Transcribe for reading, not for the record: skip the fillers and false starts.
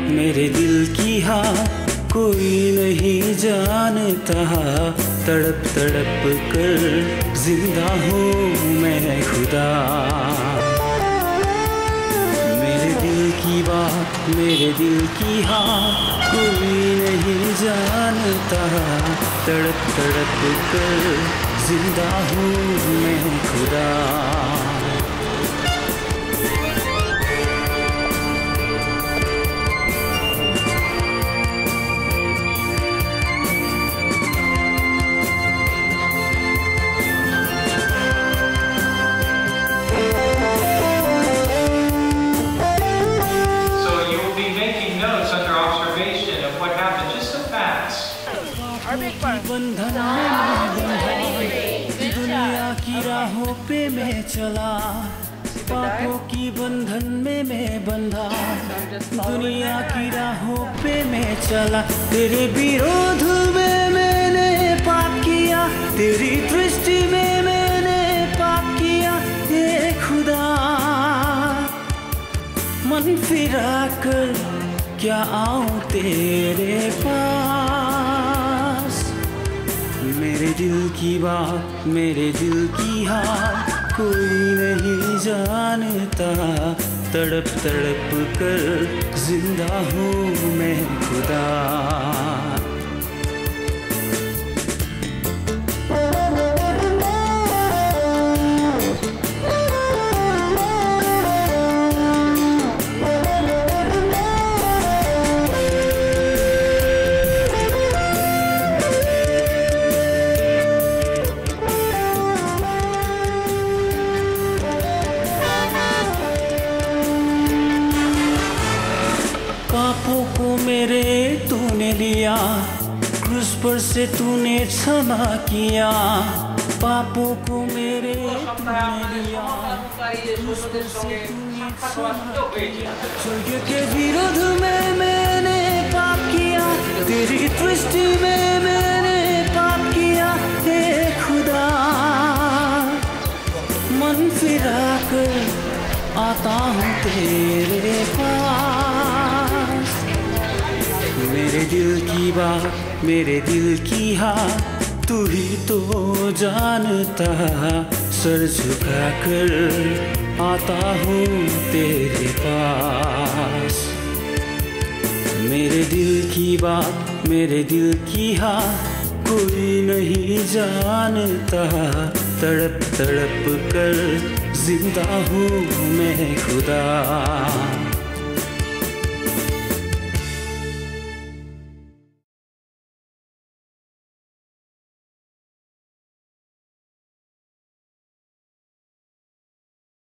मेरे दिल की हाँ कोई नहीं जानता, तड़प तड़प कर जिंदा हूँ मैं खुदा। मेरे दिल की बात, मेरे दिल की हाँ कोई नहीं जानता, तड़प तड़प कर जिंदा हूँ मैं खुदा। बंधन में दुनिया की राहों पे मैं चला, पापों की बंधन में मैं बंधा, दुनिया की राहों पे मैं चला। तेरे विरोध में मैंने पाप किया, तेरी दृष्टि में मैंने पाप किया। हे खुदा, मन फिरा कर क्या आऊं तेरे पास। मेरे दिल की बात, मेरे दिल की हाल कोई नहीं जानता, तड़प तड़प कर जिंदा हूँ मैं खुदा। पापों को मेरे तूने लिया, क्रूस पर से तूने क्षमा किया। पापों को मेरे तूने लिया, क्रूस पर से तूने क्षमा किया। स्वर्ग के विरोध में मैंने पाप किया, तेरी दृष्टि में मैंने पाप किया। हे खुदा, मन फिरा कर आता हूँ तेरे पास। मेरे दिल की बात, मेरे दिल की हाँ तू ही तो जानता, सर झुका कर आता हूँ तेरे पास। मेरे दिल की बात, मेरे दिल की हाँ कोई नहीं जानता, तड़प तड़प कर जिंदा हूँ मैं खुदा।